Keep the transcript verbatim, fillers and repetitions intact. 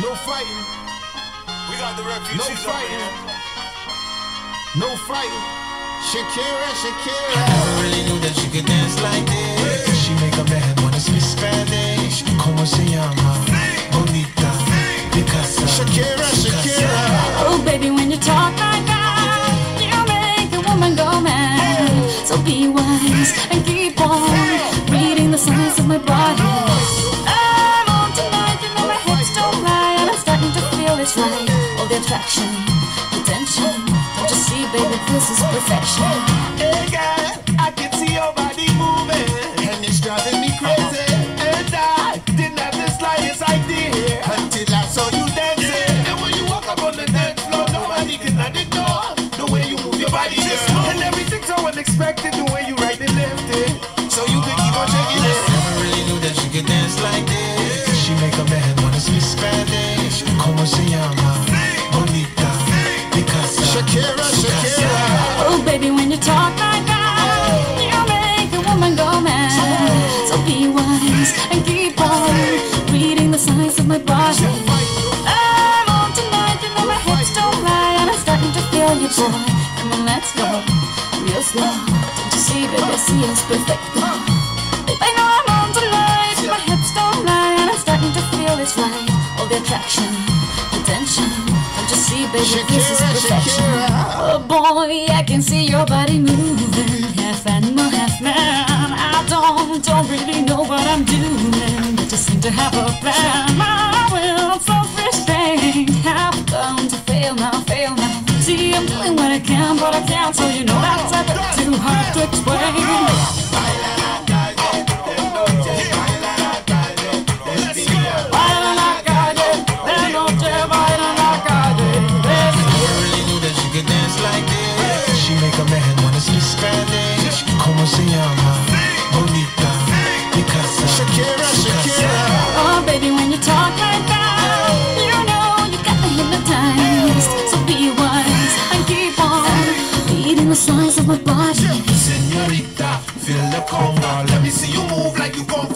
No fighting. We got the refugees. No fighting. No fighting. Shakira, Shakira. I never really knew that she could dance like this. She make a man wanna speak Spanish. Como se llama? Bonita, Picasa. Shakira, Shakira. Oh baby, when you talk like that, you make a woman go mad. So be wise and keep on reading the signs of my body. I'm on tonight, you know my hips don't lie, and I'm starting to feel it's right. All the attraction, the tension, don't you see, baby, this is perfection. Hey girl, I can see your body moving, And it's driving me crazy. and I didn't have the slightest idea Until I saw you dancing. And when you walk up on the dance floor, nobody can ignore the way you move your body, girl. And everything's so unexpected, the way you right and left it. So you can keep on shaking it. Never really knew that she could dance like this. She make a man wanna speak Spanish. Como se llama? Bonita, Picasa. Shakira, Shakira. Oh baby, when you talk like that, you make a woman go mad. So be wise and keep on reading the signs of my body. I'm on tonight, you know my hips don't lie, and I'm starting to feel you, boy. Come on, let's go real slow. Don't you see, baby, see it's perfect. Babe, I know I'm on tonight, my hips don't lie, and I'm starting to feel it's right. All the attraction, the tension, don't you see, baby, this is Shakira, perfection. Shakira. Oh boy, I can see your body moving, half animal, half man. I don't, don't really know what I'm doing, but just seem to have a plan. My will, I'm self-restrained, have come to fail now, fail now. See, I'm doing what I can, but I can't, so you know that's a bit too hard to explain. Baila la calle, de noche, baila la calle, baby. Never really knew that she could dance like this. She make a man wanna speak Spanish. Como se llama? Bonita, Picasa. Shakira, Shakira. Oh baby, when you talk like that, you know you got me hypnotized. So be wise and keep on reading the signs of my body. Señorita, feel the conga. Let me see you move like you come